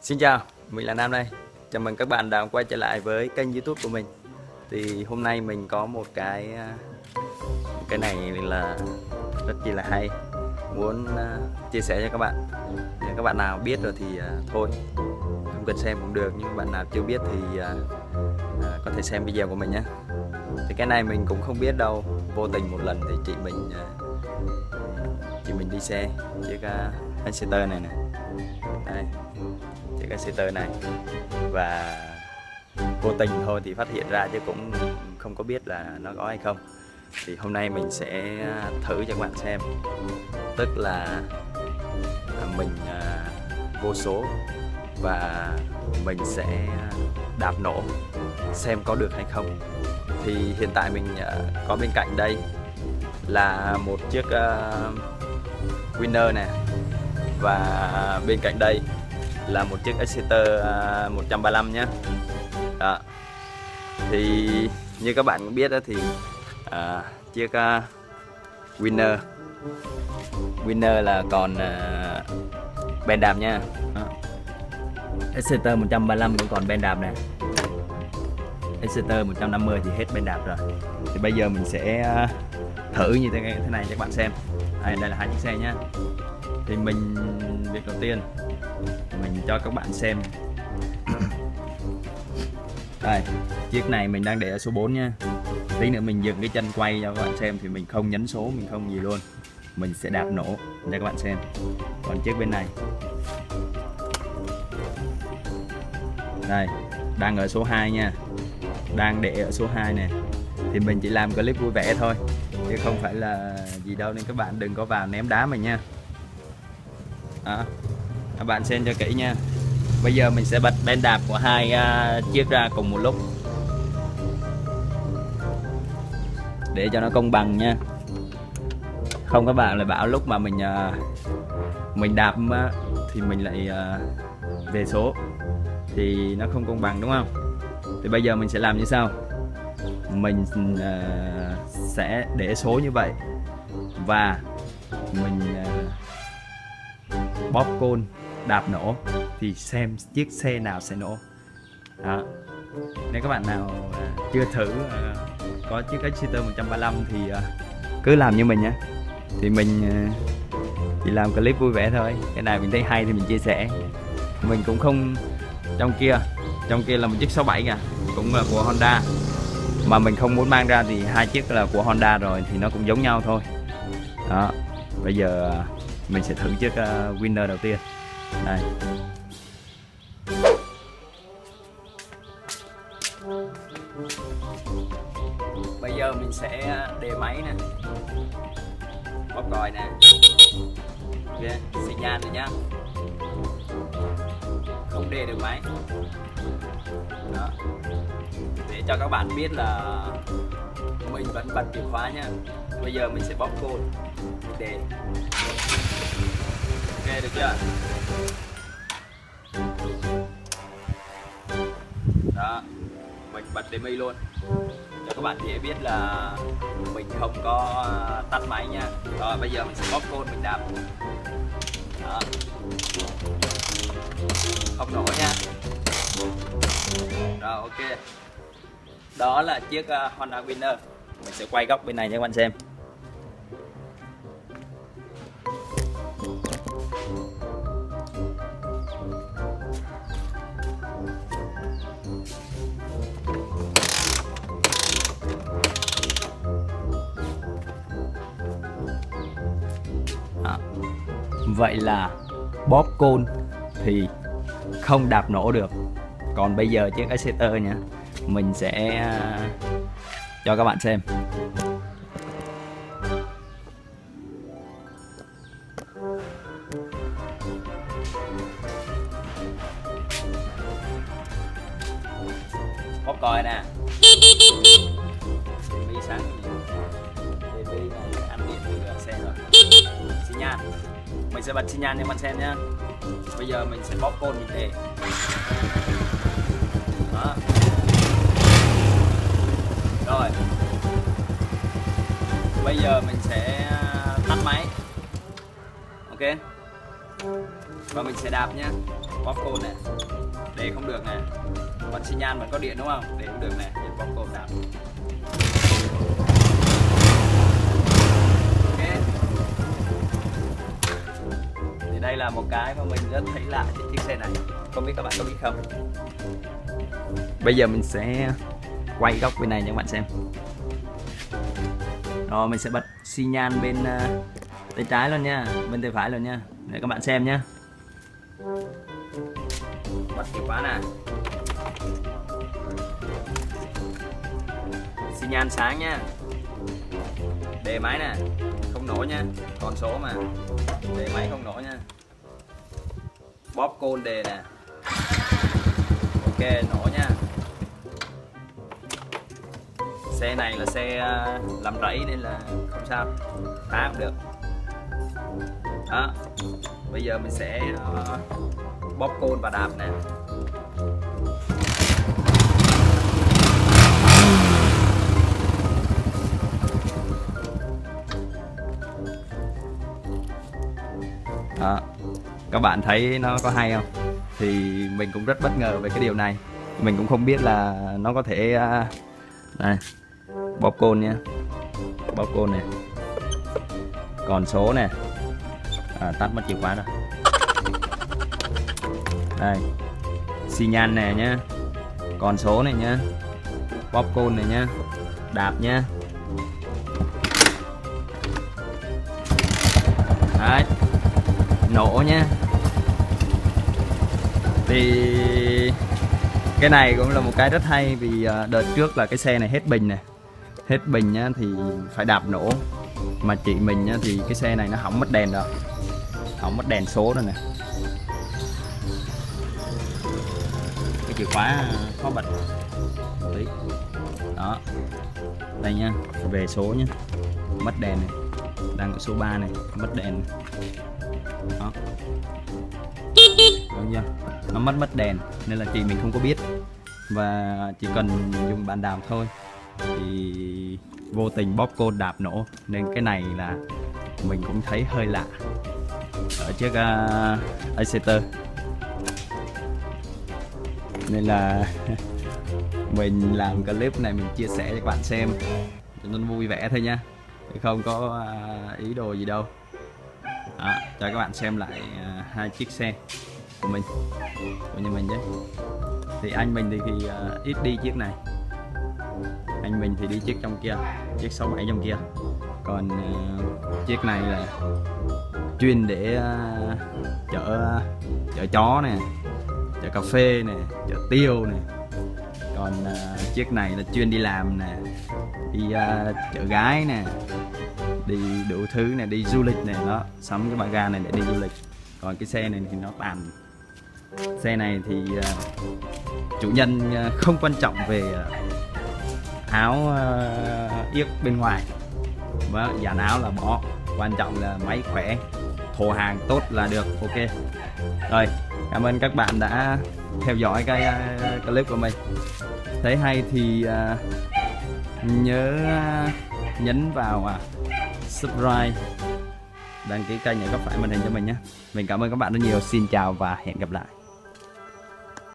Xin chào, mình là Nam đây. Chào mừng các bạn đã quay trở lại với kênh YouTube của mình. Thì hôm nay mình có một cái này là rất chi là hay, muốn chia sẻ cho các bạn. Nếu các bạn nào biết rồi thì thôi, không cần xem cũng được, nhưng bạn nào chưa biết thì có thể xem video của mình nhé. Thì cái này mình cũng không biết đâu, vô tình một lần thì chị mình đi xe chiếc Exciter này nè. Đây, chiếc Exciter này, và vô tình thôi thì phát hiện ra chứ cũng không có biết là nó có hay không. Thì hôm nay mình sẽ thử cho các bạn xem, tức là mình vô số và mình sẽ đạp nổ xem có được hay không. Thì hiện tại mình có bên cạnh đây là một chiếc Winner nè, và bên cạnh đây là một chiếc Exciter 135 nhé. Đó. Thì như các bạn cũng biết đó, thì chiếc Winner là còn ben đạp nha. Exciter 135 cũng còn ben đạp nè. Exciter 150 thì hết ben đạp rồi. Thì bây giờ mình sẽ thử như thế này cho các bạn xem. Đây là hai chiếc xe nhé. Thì việc đầu tiên mình cho các bạn xem. Đây, chiếc này mình đang để ở số 4 nha. Tí nữa mình dựng cái chân quay cho các bạn xem thì mình không nhấn số, mình không gì luôn. Mình sẽ đạp nổ cho các bạn xem. Còn chiếc bên này, đây, đang ở số 2 nha. Đang để ở số 2 nè. Thì mình chỉ làm clip vui vẻ thôi, chứ không phải là gì đâu, nên các bạn đừng có vào ném đá mình nha. Đó, các bạn xem cho kỹ nha. Bây giờ mình sẽ bật ben đạp của hai chiếc ra cùng một lúc để cho nó công bằng nha. Không các bạn lại bảo lúc mà mình đạp thì mình lại về số thì nó không công bằng, đúng không? Thì bây giờ mình sẽ làm như sau. Mình sẽ để số như vậy và mình bóp côn đạp nổ thì xem chiếc xe nào sẽ nổ. Đó. Nếu các bạn nào chưa thử có chiếc Exciter 135 thì cứ làm như mình nhé. Thì mình chỉ làm clip vui vẻ thôi. Cái này mình thấy hay thì mình chia sẻ. Mình cũng không, trong kia là một chiếc 67 kìa, cũng là của Honda, mà mình không muốn mang ra thì hai chiếc là của Honda rồi thì nó cũng giống nhau thôi. Đó. Bây giờ mình sẽ thử chiếc Winner đầu tiên. Đây. Bây giờ mình sẽ đề máy nè, bóp còi nè, ok, xi nhan rồi nhá. Không đề được máy. Đó. Để cho các bạn biết là mình vẫn bật chìa khóa nha. Bây giờ mình sẽ bóp côn để, ok, được chưa? Đó, mình bật demi luôn cho các bạn dễ biết là mình không có tắt máy nha. Rồi bây giờ mình sẽ bóp côn, mình đạp. Đó. Không nổ nha. Rồi, ok. Đó là chiếc Honda Winner. Mình sẽ quay góc bên này cho các bạn xem. Đó. Vậy là bóp côn thì không đạp nổ được. Còn bây giờ chiếc Exciter nha, mình sẽ cho các bạn xem. Bóp còi nè. Mi sáng TV này ăn điện từ xe rồi. Xi nhan. Mình sẽ bật xi nhan cho các bạn xem nhá. Bây giờ mình sẽ bóp côn mình để. Đó. Rồi. Bây giờ mình sẽ tắt máy. Ok. và mình sẽ đạp nhá. Bóp côn nè, để không được nè, còn xi nhan vẫn có điện đúng không, để không được nè, bóp côn đạp. Ok, thì đây là một cái mà mình rất thấy lạ trên chiếc xe này, không biết các bạn có biết không. Bây giờ mình sẽ quay góc bên này cho các bạn xem. Rồi mình sẽ bật xi nhan bên tay trái luôn nha, bên tay phải luôn nha, để các bạn xem nhé. Bật chìa khóa nè, xi nhan sáng nha, đề máy nè, không nổ nha, con số mà đề máy không nổ nha. Bóp côn đề nè, ok nổ nha. Xe này là xe làm rẫy nên là không sao, phá cũng được. Đó, bây giờ mình sẽ bóp côn và đạp nè. Đó, các bạn thấy nó có hay không? Thì mình cũng rất bất ngờ về cái điều này. Mình cũng không biết là nó có thể đây, bóp côn nha, bóp côn này, còn số nè, tắt mất chìa khóa rồi. Đây, xi nhan nè nhá, còn số này nhá, bóp côn này nhá, đạp nhá. Đấy, nổ nhá. Thì cái này cũng là một cái rất hay, vì đợt trước là cái xe này hết bình nè, hết bình nhá thì phải đạp nổ. Mà chị mình nhá thì cái xe này nó hỏng mất đèn rồi, hỏng mất đèn số rồi nè. Cái chìa khóa khó bật tí. Đó, đây nha, về số nhá, mất đèn này, đang ở số 3 này, mất đèn này. Đó, đúng chưa? Nó mất đèn nên là chị mình không có biết, và chỉ cần dùng bàn đạp thôi thì vô tình bóp côn đạp nổ. Nên cái này là mình cũng thấy hơi lạ ở chiếc Exciter, nên là mình làm clip này mình chia sẻ cho các bạn xem cho nó vui vẻ thôi nha, chứ không có ý đồ gì đâu. Đó, cho các bạn xem lại hai chiếc xe của mình, của nhà mình nhé. Thì anh mình thì ít đi chiếc này, anh mình thì đi chiếc trong kia, chiếc 67 trong kia. Còn chiếc này là chuyên để chở chó nè, chở cà phê nè, chở tiêu nè. Còn chiếc này là chuyên đi làm nè, đi chở gái nè, đi đủ thứ nè, đi du lịch nè. Đó, sắm cái ba ga này để đi du lịch. Còn cái xe này thì nó tàn. Xe này thì chủ nhân không quan trọng về áo yếc bên ngoài, và dàn áo là bỏ, quan trọng là máy khỏe, thổ hàng tốt là được. Ok rồi, cảm ơn các bạn đã theo dõi cái clip của mình. Thấy hay thì nhớ nhấn vào subscribe, đăng ký kênh để có phải màn hình cho mình nhé. Mình cảm ơn các bạn rất nhiều. Xin chào và hẹn gặp lại.